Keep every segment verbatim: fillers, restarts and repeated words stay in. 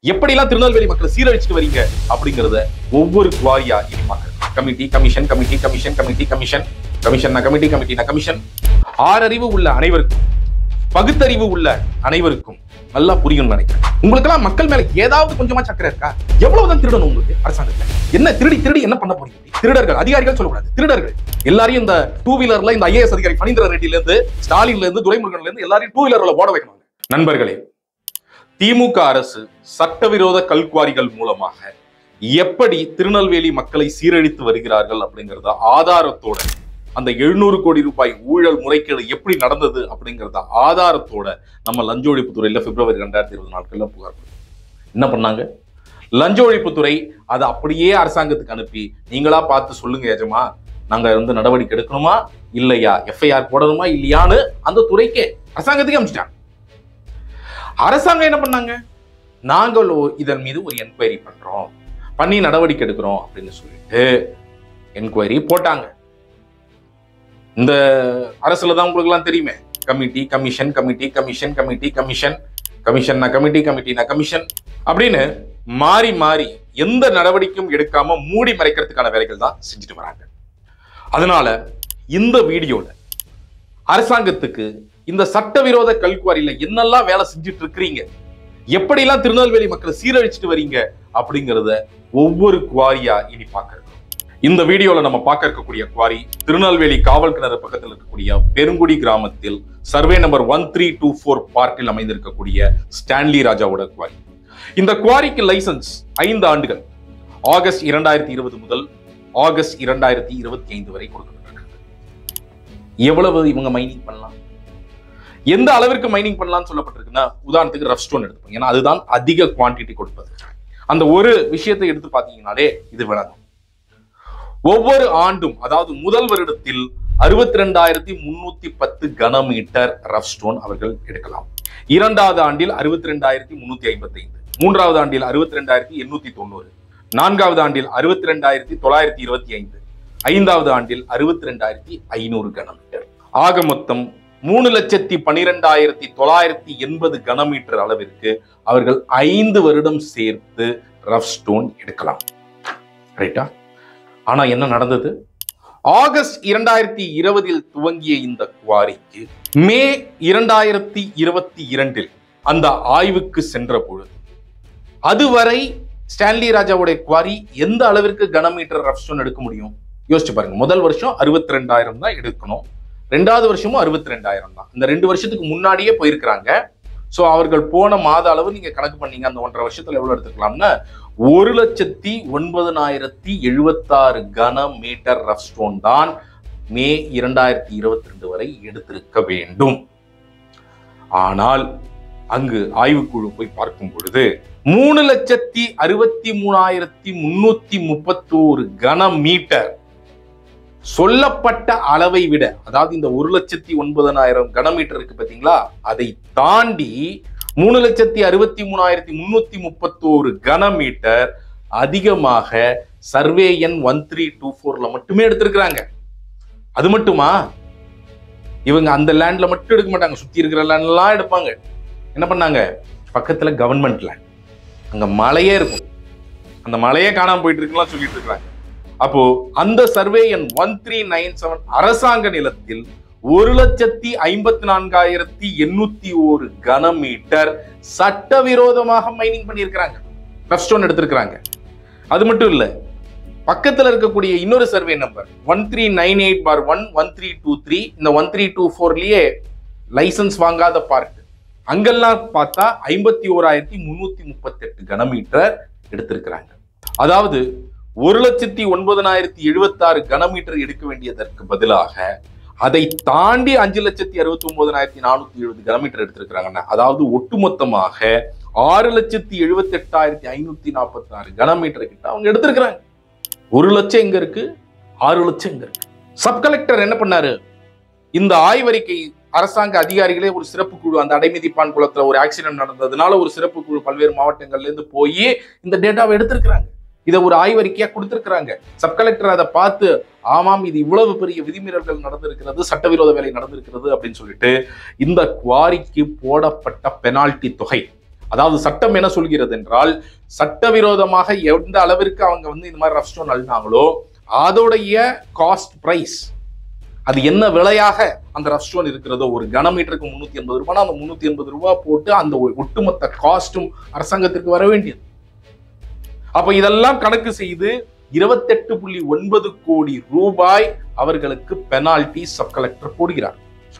எப்படிலாம் திருநெல்வேலி மக்களை சீரழிச்சிட்டு வரீங்க அப்படிங்கறத ஒவ்வொரு குவாரியா இனி பார்க்கணும். Committee commission committee commission committee commission commission committee committee commission ஆறறிவு உள்ள அனைவருக்கும் பகுத்தறிவு உள்ள அனைவருக்கும் நல்லா புரியும் நினைக்கிறேன். உங்களுக்கு எல்லாம் மக்கள் மேல ஏதாவது கொஞ்சமா சக்கரை இருக்கா? எவ்வளவுதான் திருடணும் உங்களுக்கு அரசாங்கத்துல? என்ன திருடி திருடி என்ன பண்ண போறீங்க? திருடர்கள் அதிகாரிகள் சொல்லக்கூடாது, திருடர்கள் எல்லாரையும் இந்த டூ வீலர்ல இந்த ஐஏஎஸ் அதிகாரி பனீந்திர ரெட்டில இருந்து ஸ்டாலின்ல இருந்து துரைமுருகன்ல இருந்து எல்லாரையும் டூ வீலர்ல ஓட வைக்கணும். நண்பர்களே, திமுக அரசு சட்டவிரோத கல்குவாரிகள் மூலமாக எப்படி திருநெல்வேலி மக்களை சீரழித்து வருகிறார்கள் அப்படிங்கறத ஆதாரத்தோட, அந்த எழுநூறு கோடி ரூபாய் ஊழல் முறைகேடு எப்படி நடந்தது அப்படிங்கறத ஆதாரத்தோட நம்ம லஞ்ச ஒழிப்புத்துறையில பிப்ரவரி ரெண்டாயிரத்தி இருபது நாட்கள்ல புகார் கொடுத்தோம். என்ன பண்ணாங்க? லஞ்ச ஒழிப்புத்துறை அதை அப்படியே அரசாங்கத்துக்கு அனுப்பி, நீங்களா பார்த்து சொல்லுங்க எஜமா, நாங்க வந்து நடவடிக்கை எடுக்கணுமா இல்லையா, எஃப்ஐஆர் போடணுமா இல்லையான்னு அந்த துறைக்கே அரசாங்கத்துக்கு அனுப்பிச்சிட்டாங்க. அரசாங்கம் என்ன பண்ணாங்க? நாங்களோ இதன் மீது ஒரு என்கொயரி பண்றோம், பண்ணி நடவடிக்கை எடுக்கிறோம் அப்படின்னு சொல்லிட்டு என்கொயரி போட்டாங்க. இந்த அரசுல தான் உங்களுக்கு எல்லாம் தெரியுமே, committee commission committee commission committee commission commission committee committee commission அப்படின்னு மாறி மாறி எந்த நடவடிக்கையும் எடுக்காம மூடி மறைக்கிறதுக்கான வேலைகள் தான் செஞ்சுட்டு வராங்க. அதனால இந்த வீடியோல அரசாங்கத்துக்கு இந்த சட்டவிரோத கல்குவாரியில என்னெல்லாம் வேலை செஞ்சுட்டு இருக்கிறீங்க, எப்படிலாம் திருநெல்வேலி மக்களை சீரழிச்சிட்டு வரீங்க அப்படிங்கறத ஒவ்வொரு குவாரியா இனி பார்க்க இருக்கோம். இந்த வீடியோல நம்ம பார்க்க இருக்கக்கூடிய குவாரி திருநெல்வேலி காவல் கிணறு பக்கத்தில் இருக்கக்கூடிய பெருங்குடி கிராமத்தில் survey number one three two four பார்க்கில் அமைந்திருக்கக்கூடிய ஸ்டான்லி ராஜாவோட குவாரி. இந்த குவாரிக்கு லைசன்ஸ் ஐந்து ஆண்டுகள் ஆகஸ்ட் இரண்டாயிரத்தி இருபது முதல் ஆகஸ்ட் இரண்டாயிரத்தி இருபத்தி ஐந்து வரை கொடுக்கப்பட்டிருக்கிறது. எவ்வளவு இவங்க மைனிங் பண்ணலாம், எந்த அளவிற்கு மைனிங் பண்ணலாம்னு சொல்லப்பட்டிருக்குன்னா, உதாரணத்துக்கு ரஃப் ஸ்டோன் எடுத்துப்போம், ஏன்னா அதுதான் அதிக குவான்டிட்டி கொடுப்பது. அந்த ஒரு விஷயத்தை எடுத்து பார்த்தீங்கன்னாலே இது விளங்கும். ஒவ்வொரு ஆண்டும், அதாவது முதல் வருடத்தில் அறுபத்தி ரெண்டாயிரத்தி முன்னூத்தி பத்து கனமீட்டர் ரஃப் ஸ்டோன் அவர்கள் எடுக்கலாம். இரண்டாவது ஆண்டில் அறுபத்தி ரெண்டாயிரத்தி முன்னூத்தி ஐம்பத்தி ஐந்து, மூன்றாவது ஆண்டில் அறுபத்தி ரெண்டாயிரத்தி எண்ணூத்தி தொண்ணூறு, நான்காவது ஆண்டில் அறுபத்தி ரெண்டாயிரத்தி தொள்ளாயிரத்தி இருபத்தி ஐந்து, ஐந்தாவது ஆண்டில் அறுபத்தி ரெண்டாயிரத்தி ஐநூறு கனமீட்டர். ஆக மொத்தம் மூணு லட்சத்தி பனிரெண்டாயிரத்தி தொள்ளாயிரத்தி எண்பது கனமீட்டர் அளவிற்கு அவர்கள் ஐந்து வருடம் சேர்த்து ரஃப் ஸ்டோன் எடுக்கலாம். ரைட்டா? ஆனா என்ன நடந்தது? ஆகஸ்ட் இரண்டாயிரத்தி இருபதில் துவங்கிய இந்த குவாரிக்கு மே இரண்டாயிரத்தி இருபத்தி இரண்டில் அந்த ஆய்வுக்கு சென்ற பொழுது, அதுவரை ஸ்டான்லி ராஜாவுடைய குவாரி எந்த அளவிற்கு கனமீட்டர் ரஃப் ஸ்டோன் எடுக்க முடியும் யோசிச்சு பாருங்க. முதல் வருஷம் அறுபத்தி ரெண்டாயிரம் தான் எடுக்கணும், ரெண்டாவது வருஷமும் அறுபத்தி ரெண்டாயிரம் தான். இந்த ரெண்டு வருஷத்துக்கு முன்னாடியே போயிருக்கிறாங்க. சோ அவர்கள் போன மாத அளவு நீங்க கணக்கு பண்ணீங்க, அந்த ஒன்றரை வருஷத்துல எவ்வளவு எடுத்துக்கலாம்னா ஒரு லட்சத்தி ஒன்பதனாயிரத்தி எழுபத்தாறு கன மீட்டர் ரஃப் ஸ்டோன் தான் மே இரண்டாயிரத்தி இருபத்தி ரெண்டு வரை எடுத்திருக்க வேண்டும். ஆனால் அங்கு ஆய்வுக்குழு போய் பார்க்கும் பொழுது மூணு லட்சத்தி அறுபத்தி மூணாயிரத்தி முன்னூத்தி முப்பத்தோரு கன மீட்டர் சொல்லப்பட்ட அளவை விட, அதாவது இந்த ஒரு லட்சத்தி ஒன்பதனாயிரம் கனமீட்டர் இருக்கு பாத்தீங்களா, அதை தாண்டி மூணு லட்சத்தி அறுபத்தி மூணாயிரத்தி முன்னூத்தி முப்பத்தோரு கனமீட்டர் அதிகமாக சர்வே எண் ஒன் த்ரீ டூ ஃபோர்ல மட்டுமே எடுத்திருக்கிறாங்க. அது மட்டுமா? இவங்க அந்த லேண்ட்ல மட்டும் எடுக்க மாட்டாங்க, சுத்தி இருக்கிற லேண்ட்லாம் எடுப்பாங்க. என்ன பண்ணாங்க? பக்கத்துல கவர்மெண்ட் லேண்ட், அங்க மலையே இருக்கும், அந்த மலையே காணாம போயிட்டு இருக்கலாம் சொல்லிட்டு இருக்காங்க. அப்போ அந்த சர்வே எண் ஒன் த்ரீ நைன் செவன் அரசாங்க நிலத்தில் ஒரு லட்சத்தி ஐம்பத்தி நான்காயிரத்தி எண்ணூத்தி ஒரு கனமீட்டர் சட்டவிரோதமாக மைனிங் பண்ணியிருக்கிறாங்க, ரஃப் ஸ்டோன் எடுத்திருக்கிறாங்க. அது மட்டும் இல்ல, பக்கத்துல இருக்கக்கூடிய இன்னொரு survey number one three nine eight bar one one three two three இந்த ஒன் த்ரீ டூ ஃபோர்லயே லைசன்ஸ் வாங்காத பார்க், அங்கெல்லாம் பார்த்தா ஐம்பத்தி ஓராயிரத்தி முன்னூத்தி முப்பத்தி எட்டு கனமீட்டர் எடுத்திருக்கிறாங்க. அதாவது ஒரு லட்சத்தி ஒன்பதனாயிரத்தி எழுபத்தி ஆறு கனமீட்டர் எடுக்க வேண்டியதற்கு பதிலாக அதை தாண்டி அஞ்சு லட்சத்தி அறுபத்தி ஒன்பதனாயிரத்தி நானூத்தி எழுபது கனமீட்டர் எடுத்திருக்கிறாங்க. அதாவது ஒட்டுமொத்தமாக ஆறு லட்சத்தி எழுபத்தி எட்டாயிரத்தி ஐநூத்தி நாற்பத்தி ஆறு கனமீட்டர் கிட்ட அவங்க எடுத்திருக்கிறாங்க. ஒரு லட்சம் எங்க இருக்கு, ஆறு லட்சம் எங்க இருக்கு? சப் கலெக்டர் என்ன பண்ணாரு? இந்த ஆய்வறிக்கை அரசாங்க அதிகாரிகளே ஒரு சிறப்பு குழு, அந்த அடைமிதிப்பான் குளத்துல ஒரு ஆக்சிடென்ட் நடந்ததுனால ஒரு சிறப்பு குழு பல்வேறு மாவட்டங்கள்ல இருந்து போய் இந்த டேட்டாவை எடுத்திருக்கிறாங்க. இதை ஒரு ஆய்வறிக்கையா கொடுத்திருக்கிறாங்க. சப் கலெக்டர் அதை பார்த்து, ஆமாம் இது இவ்வளவு பெரிய விதிமீறல்கள் நடந்திருக்கிறது, சட்டவிரோத வேலை நடந்திருக்கிறது அப்படின்னு சொல்லிட்டு இந்த குவாரிக்கு போடப்பட்ட பெனால்டி தொகை அதாவது சட்டம் என்ன சொல்கிறது என்றால், சட்டவிரோதமாக எந்த அளவிற்கு அவங்க வந்து இந்த மாதிரி ரஃப் ஸ்டோன் அள்ளினாங்களோ அதோடைய காஸ்ட் பிரைஸ், அது என்ன விலையாக அந்த ரஃப் ஸ்டோன் இருக்கிறதோ, ஒரு கனமீட்டருக்கு முன்னூத்தி எண்பது ரூபாய், அந்த முன்னூத்தி எண்பது ரூபாய் போட்டு அந்த ஒட்டுமொத்த காஸ்டும் அரசாங்கத்திற்கு வர வேண்டியது. அப்ப இதெல்லாம் கணக்கு செய்து இருபத்தெட்டு புள்ளி ஒன்பது கோடி ரூபாய் அவர்களுக்கு பெனால்டி சப் கலெக்டர் போடுகிறார்.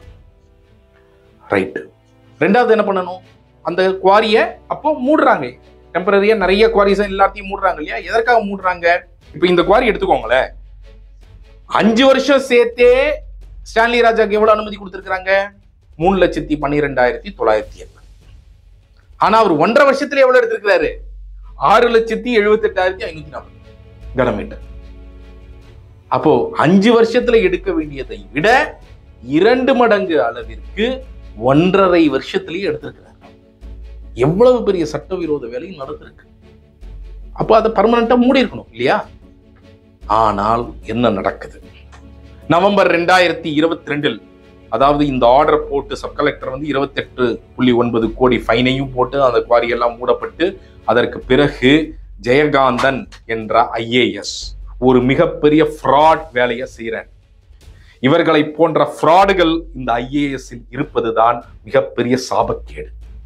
ரைட். ரெண்டாவது என்ன பண்ணணும், அந்த குவாரிய அப்போ மூடுறாங்க. டெம்பரரியா நிறைய குவாரிஸ் எல்லாத்தையும் மூடுறாங்க இல்லையா? எதற்காக மூடுறாங்க? இப்ப இந்த குவாரி எடுத்துக்கோங்களேன், அஞ்சு வருஷம் சேர்த்தே ஸ்டான்லி ராஜாக்கு எவ்வளவு அனுமதி கொடுத்திருக்காங்க? மூணு லட்சத்தி பன்னிரெண்டாயிரத்தி தொள்ளாயிரத்தி எண்பது. ஆனா அவர் ஒன்றரை வருஷத்துல எவ்வளவு எடுத்திருக்கிறாரு? ஆறு லட்சத்தி எழுபத்தி எட்டாயிரத்தி ஐநூத்தி நாற்பது கனமீட்டர். அப்போ அஞ்சு வருஷத்துல எடுக்க வேண்டியதை விட இரண்டு மடங்கு அளவிற்கு ஒன்றரை வருஷத்திலேயே எடுத்திருக்கிறார். எவ்வளவு பெரிய சட்டவிரோத வேலையும் நடந்திருக்கு. அப்போ அதை பர்மனண்டா மூடி இருக்கணும் இல்லையா? ஆனால் என்ன நடக்குது? நவம்பர் ரெண்டாயிரத்தி இருபத்தி ரெண்டில், அதாவது இந்த ஆர்டர் போட்டு சப் கலெக்டர் வந்து இருபத்தி எட்டு புள்ளி ஒன்பது கோடி ஃபைனையும் போட்டு அந்த குவாரி எல்லாம் மூடப்பட்டு, அதற்கு பிறகு ஜெயகாந்தன் என்ற ஐஏஎஸ் ஒரு மிகப்பெரிய ஃப்ராட் வேலையை செய்யறார். இவர்களை போன்ற ஃப்ராடுகள் இந்த ஐஏஎஸ் இருப்பதுதான் மிகப்பெரிய சாபக்கேடு.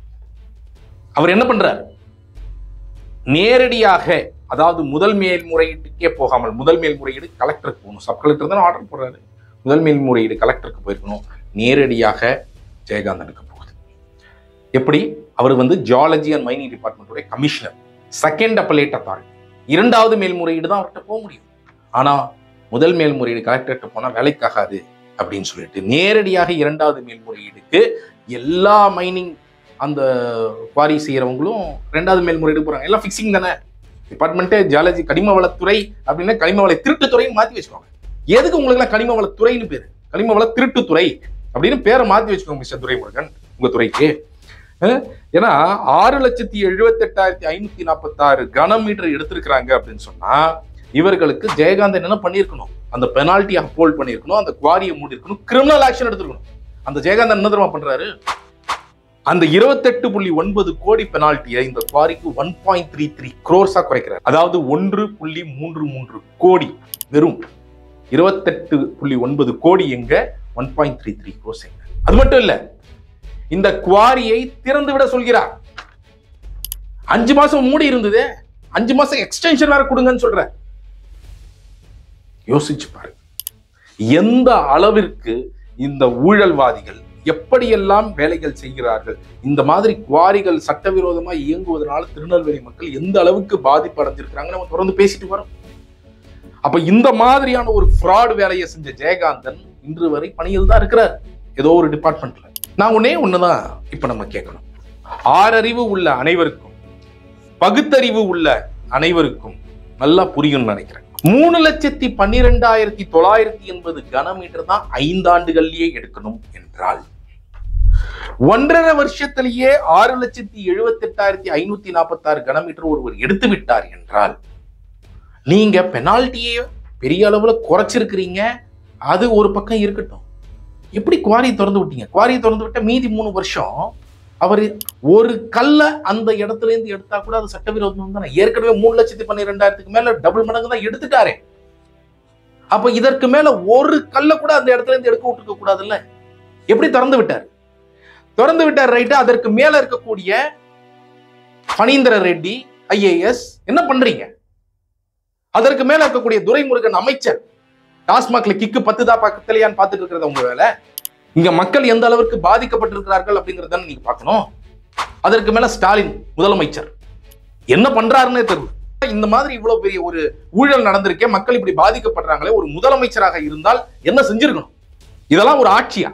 அவர் என்ன பண்றார்? நேரடியாக, அதாவது முதல் மேல்முறையீட்டுக்கே போகாமல், முதல் மேல்முறையீடு கலெக்டருக்கு போகணும். சப் கலெக்டர் தான் ஆர்டர் போடுறாரு. முதல் மேல்முறையீடு கலெக்டருக்கு போயிருக்கணும். நேரடியாக ஜெயகாந்தனுக்கு போகுது. எப்படி? அவர் வந்து ஜியாலஜி அண்ட் மைனிங் டிபார்ட்மெண்ட்டோட கமிஷனர், செகண்ட் அப்பலேட் அத்தாரிட்டி. இரண்டாவது மேல்முறையீடு தான் அவர்கிட்ட போக முடியும். ஆனா முதல் மேல்முறையீடு கலெக்டர்கிட்ட போனா வேலைக்காகாது அப்படின்னு சொல்லிட்டு நேரடியாக இரண்டாவது மேல்முறையீடுக்கு எல்லா மைனிங் அந்த குவாரி செய்யறவங்களும் ரெண்டாவது மேல்முறையீடு போறாங்க. எல்லாம் பிக்சிங் தானே. டிபார்ட்மெண்ட்டே ஜியாலஜி கனிம வளத்துறை அப்படின்னா கனிம வள திருட்டுத்துறைன்னு மாத்தி வச்சுக்கோங்க. எதுக்கு உங்களுக்கு எல்லாம் கனிம வளத்துறைன்னு பேரு? கனிம வள திருட்டுத்துறை அப்படின்னு பேரை மாத்தி வச்சுக்கோங்க மிஸ்டர் துரைமுருகன் உங்க துறைக்கு. ஏன்னா ஆறு லட்சத்தி எழுபத்தி எட்டாயிரத்தி ஐநூத்தி நாற்பத்தி ஆறு கனமீட்டர் எடுத்திருக்கிறாங்க அப்படின்னு சொன்னா இவர்களுக்கு ஜெயகாந்தன் என்ன பண்ணிருக்கணும்? அந்த பெனால்டி அப்போல்ட் பண்ணிருக்கணும், அந்த குவாரியை மூடி இருக்கணும், கிரிமினல் ஆக்ஷன் எடுத்துருக்கணும். அந்த ஜெயகாந்தன் என்ன தெரியுமா பண்றாரு? அந்த இருபத்தெட்டு புள்ளி ஒன்பது கோடி பெனால்ட்டியை இந்த குவாரிக்கு ஒன் பாயிண்ட் த்ரீ த்ரீ குரோர்ஸா குறைக்கிறார். அதாவது ஒன்று புள்ளி மூன்று மூன்று கோடி. வெறும் இருபத்தெட்டு புள்ளி ஒன்பது கோடி எங்க, one point three three crores எங்க. அது மட்டும் இல்ல, இந்த குவாரியை திறந்து விட சொல்கிறார். அஞ்சு மாசம் மூடி இருந்தது, அஞ்சு மாசம் எக்ஸ்டென்ஷன் வேற கொடுங்கன்னு சொல்ற. யோசிச்சு பாரு, எந்த அளவிற்கு இந்த ஊழல்வாதிகள் எப்படியெல்லாம் வேலைகள் செய்கிறார்கள். இந்த மாதிரி குவாரிகள் சட்டவிரோதமா இயங்குவதனால திருநெல்வேலி மக்கள் எந்த அளவுக்கு பாதிப்பு அடைஞ்சிருக்கிறாங்க நம்ம தொடர்ந்து பேசிட்டு வரோம். அப்ப இந்த மாதிரியான ஒரு ஃப்ராட் வேலையை செஞ்ச ஜெயகாந்தன் இன்று வரை பணியில் தான் இருக்கிறார், ஏதோ ஒரு டிபார்ட்மெண்ட்ல. நான் ஒன்னே ஒண்ணுதான் இப்ப நம்ம கேட்கணும். ஆறறிவு உள்ள அனைவருக்கும், பகுத்தறிவு உள்ள அனைவருக்கும் நல்லா புரியும்னு நினைக்கிறேன். மூணு லட்சத்தி பன்னிரெண்டாயிரத்தி தொள்ளாயிரத்தி எண்பது கனமீட்டர் தான் ஐந்தாண்டுகள்லயே எடுக்கணும் என்றால், ஒன்றரை வருஷத்திலேயே ஆறு லட்சத்தி எழுபத்தி எட்டாயிரத்தி ஐநூத்தி நாற்பத்தி ஆறு கனமீட்டர் ஒருவர் எடுத்து விட்டார் என்றால், நீங்க பெனால்ட்டியே பெரிய அளவுல குறைச்சிருக்கிறீங்க. அது ஒரு பக்கம் இருக்கட்டும், எப்படி குவாரி திறந்து விட்டீங்க? குவாரியை திறந்து விட்ட மீதி மூணு வருஷம் அவர் ஒரு கல்ல அந்த இடத்துல இருந்து எடுத்தா கூட அது சட்டவிரோதம் தானே. ஏற்கனவே மூணு லட்சத்தி பன்னிரெண்டாயிரத்துக்கு மேல டபுள் மடங்கு தான் எடுத்துட்டாரே. அப்ப இதற்கு மேல ஒரு கல்ல கூட அந்த இடத்துல இருந்து எடுக்க விட்டுருக்க கூடாதுல்ல. எப்படி திறந்து விட்டார்? திறந்து விட்டார், ரைட்டா. அதற்கு மேல இருக்கக்கூடிய பனீந்திர ரெட்டி ஐஏஎஸ் என்ன பண்றீங்க? அதற்கு மேல இருக்கக்கூடிய துரைமுருகன் அமைச்சர் டாஸ்மாக்ல கிக்கு பத்து தான் பக்கத்திலேயான்னு பார்த்துட்டு இருக்கிறது உங்க வேலை. இங்க மக்கள் எந்த அளவுக்கு பாதிக்கப்பட்டிருக்கிறார்கள் அப்படிங்கறத நீங்க பார்க்கணும். அதற்கு மேல ஸ்டாலின் முதலமைச்சர் என்ன பண்றாருன்னே தெரியல. இந்த மாதிரி இவ்வளவு பெரிய ஒரு ஊழல் நடந்திருக்கே, மக்கள் இப்படி பாதிக்கப்படுறாங்களே, ஒரு முதலமைச்சராக இருந்தால் என்ன செஞ்சிருக்கணும்? இதெல்லாம் ஒரு ஆட்சியா?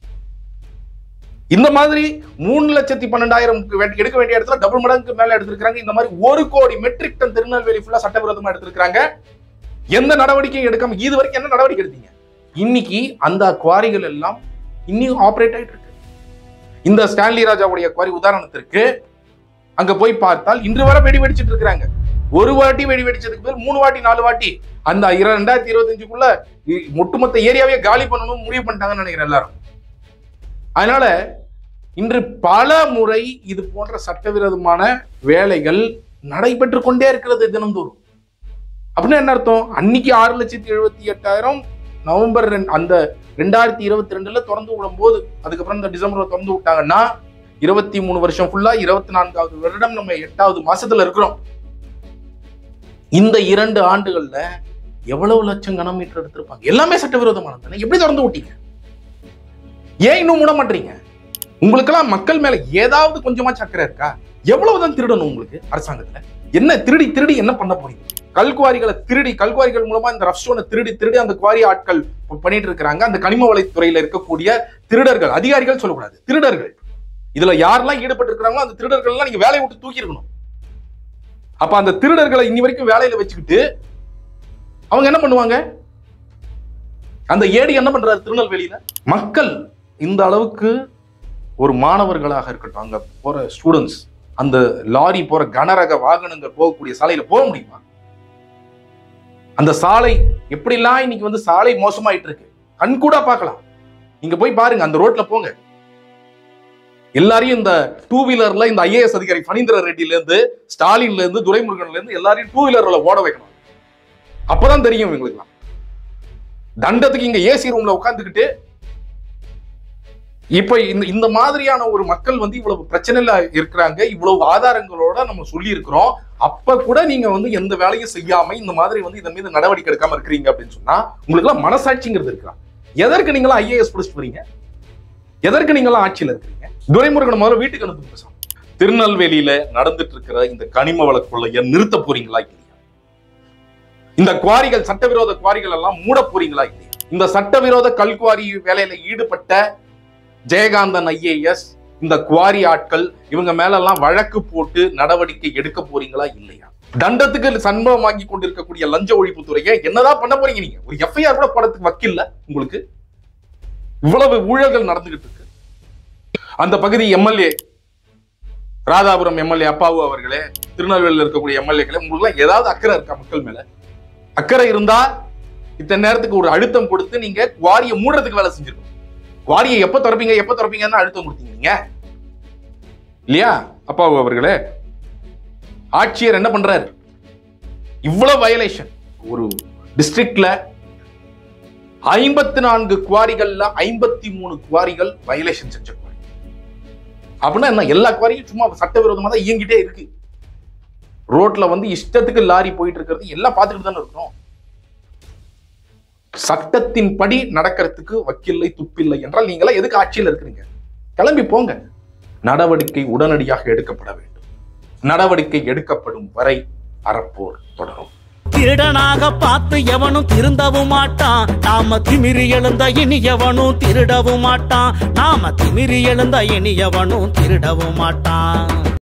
இந்த மாதிரி மூணு லட்சத்தி பன்னெண்டாயிரம் எடுக்க வேண்டிய இடத்துல டபுள் மடங்கு மேல எடுத்திருக்காங்க. இந்த மாதிரி ஒரு கோடி மெட்ரிக் டன் திருநெல்வேலி ஃபுல்லா சட்டவிரோதமா எடுத்திருக்காங்க. எந்த நடவடிக்கையும் எடுக்காம இது வரைக்கும் என்ன நடவடிக்கை எடுத்தீங்க? இன்னைக்கு அந்த குவாரிகள் எல்லாம் இன்னும் ஆபரேட் ஆயிட்டு இருக்கு. இந்த ஸ்டான்லி ராஜாவுடைய குவாரி உதாரணத்திற்கு அங்க போய் பார்த்தால் இன்று வரை வெடி வெடிச்சிட்டு இருக்காங்க. ஒரு வாட்டி வெடி வெடிச்சதுக்கு பேர் மூணு வாட்டி நாலு வாட்டி அந்த இரண்டாயிரத்தி இருபத்தி அஞ்சுக்குள்ள ஒட்டுமொத்த ஏரியாவே காலி பண்ணணும் முடிவு பண்ணிட்டாங்கன்னு நினைக்கிறேன் எல்லாரும். அதனால இன்று பல முறை இது போன்ற சட்டவிரோதமான வேலைகள் நடைபெற்று கொண்டே இருக்கிறது தினந்தோறும். அப்படின்னு என்ன அர்த்தம்? அன்னைக்கு ஆறு லட்சத்தி எழுபத்தி எட்டாயிரம் நவம்பர் அந்த ரெண்டாயிரத்தி இருபத்தி ரெண்டுல திறந்து விடும் போது, அதுக்கப்புறம் இந்த டிசம்பர்ல திறந்து விட்டாங்கன்னா இருபத்தி மூணு வருஷம் ஃபுல்லா இருபத்தி நான்காவது வருடம் நம்ம எட்டாவது மாசத்துல இருக்கிறோம். இந்த இரண்டு ஆண்டுகள்ல எவ்வளவு லட்சம் கனமீட்டர் எடுத்திருப்பாங்க? எல்லாமே சட்டவிரோதமானது. எப்படி திறந்து விட்டீங்க? ஏன் இன்னும் மூட மாட்டீங்க? உங்களுக்கெல்லாம் மக்கள் மேல ஏதாவது கொஞ்சமாச்சும் அக்கறை இருக்கா? எவ்வளவுதான் திருடணும் உங்களுக்கு அரசாங்கத்துல? என்ன திருடி திருடி என்ன பண்ண போறீங்க? கல்குவாரிகளை திருடி, கல்குவாரிகள் மூலமா இந்த ரஃப் ஸ்டோனை திருடி திருடி அந்த குவாரி ஆட்கள் பண்ணிட்டு இருக்கிறாங்க. அந்த கனிம வளைத்துறையில இருக்கக்கூடிய திருடர்கள், அதிகாரிகள் சொல்லக்கூடாது, திருடர்கள். இதுல யாரெல்லாம் ஈடுபட்டு இருக்கிறாங்களோ அந்த திருடர்கள் எல்லாம் நீங்க வேலையை விட்டு தூக்கி இருக்கணும். அப்ப அந்த திருடர்களை இன்னி வரைக்கும் வேலையில வச்சுக்கிட்டு அவங்க என்ன பண்ணுவாங்க? அந்த ஏடி என்ன பண்றாரு திருநெல்வேலியில? மக்கள் இந்த அளவுக்கு ஒரு மாணவர்களாக இருக்கட்டும், அங்க போற ஸ்டூடெண்ட்ஸ், அந்த லாரி போற கனரக வாகனங்கள் போகக்கூடிய சாலையில போக முடியுமா? அந்த சாலை எப்படிலாம் இன்னைக்கு வந்து சாலை மோசமாயிட்டு இருக்கு, கண் கூட பார்க்கலாம். நீங்க போய் பாருங்க, அந்த ரோட்ல போங்க. எல்லாரையும் இந்த டூ வீலர்ல இந்த ஐஏஎஸ் அதிகாரி பனீந்திர ரெட்டில இருந்து, ஸ்டாலின்ல இருந்து, துரைமுருகன்ல இருந்து எல்லாரையும் டூ வீலர்ல ஓட வைக்கணும். அப்பதான் தெரியும் இவங்களுக்குலாம். தண்டத்துக்கு இங்க ஏசி ரூம்ல உட்கார்ந்துக்கிட்டு இப்ப இந்த இந்த மாதிரியான ஒரு மக்கள் வந்து இவ்வளவு பிரச்சனைல இருக்கிறாங்க, இவ்வளவு ஆதாரங்களோட நம்ம சொல்லி இருக்கிறோம். அப்ப கூட நீங்க வந்து எந்த வேலையும் செய்யாம இந்த மாதிரி வந்து இதன் மீது நடவடிக்கை எடுக்காம இருக்கிறீங்க அப்படின்னு சொன்னா உங்களுக்கு எல்லாம் மனசாட்சிங்கிறது இருக்கா? எதற்கு நீங்களாம் ஐஏஎஸ் படிச்சுட்டு வரீங்க? எதற்கு நீங்களாம் ஆட்சியில இருக்கிறீங்க? துரைமுருகன் முதல்ல வீட்டுக்கு அனுப்பி பேசலாம். திருநெல்வேலியில நடந்துட்டு இருக்கிற இந்த கனிம வள கொள்ளையை நிறுத்த போறீங்களா இல்லையா? இந்த குவாரிகள், சட்டவிரோத குவாரிகள் எல்லாம் மூட போறீங்களா இல்லையா? இந்த சட்டவிரோத கல்குவாரி வேலையில ஈடுபட்ட ஜெயகாந்தன் ஐஏஎஸ், இந்த குவாரி ஆட்கள், இவங்க மேல எல்லாம் வழக்கு போட்டு நடவடிக்கை எடுக்க போறீங்களா இல்லையா? தண்டத்துக்கு சம்பளம் வாங்கி கொண்டிருக்கக்கூடிய லஞ்ச ஒழிப்புத்துறையை என்னதான் பண்ண போறீங்க? நீங்க ஒரு எஃப்ஐஆர் கூட போடறதுக்கு வக்கில்ல உங்களுக்கு. இவ்வளவு ஊழல்கள் நடந்துகிட்டு இருக்கு. அந்த பகுதி எம்எல்ஏ, ராதாபுரம் எம்எல்ஏ அப்பாவு அவர்களே, திருநெல்வேலியில் இருக்கக்கூடிய எம்எல்ஏக்களே, உங்களுக்கு ஏதாவது அக்கறை இருக்கா மக்கள் மேல? அக்கறை இருந்தா இத்தனை நேரத்துக்கு ஒரு அழுத்தம் கொடுத்து நீங்க குவாரியை மூடுறதுக்கு வேலை செஞ்சிருக்கணும். குவாரியை எப்ப திறப்பீங்க எப்ப திறப்பீங்கன்னு அழுத்தம் கொடுத்தீங்க இல்லையா அப்பாவு அவர்களே? ஆட்சியர் என்ன பண்றாரு? இவ்வளவு வயலேஷன். ஒரு டிஸ்ட்ரிக்ட்ல ஐம்பத்தி நான்கு குவாரிகள்ல ஐம்பத்தி மூணு குவாரிகள் வயலேஷன் செஞ்ச குவாரி. அப்படின்னா என்ன? எல்லா குவாரியும் சும்மா சட்டவிரோதமா தான் இயங்கிட்டே இருக்கு. ரோட்ல வந்து இஷ்டத்துக்கு லாரி போயிட்டு இருக்கிறது எல்லாம் பார்த்துட்டு தானே இருக்கிறோம். சட்டத்தின் படி நடக்கிறதுக்கு வக்கில்லை துப்பில்லை என்றால் நீங்களா எதுக்கு ஆட்சியில் இருக்கிறீங்க? கிளம்பி போங்க. நடவடிக்கை உடனடியாக எடுக்கப்பட வேண்டும். நடவடிக்கை எடுக்கப்படும் வரை அறப்போர் தொடரும். திருடனாக பார்த்து எவனும் திருந்தவும் மாட்டான். நாம திமிரி எழுந்த இனி எவனும் திருடவும் மாட்டான். நாம திமிரி எழுந்த இனி எவனும் திருடவும் மாட்டான்.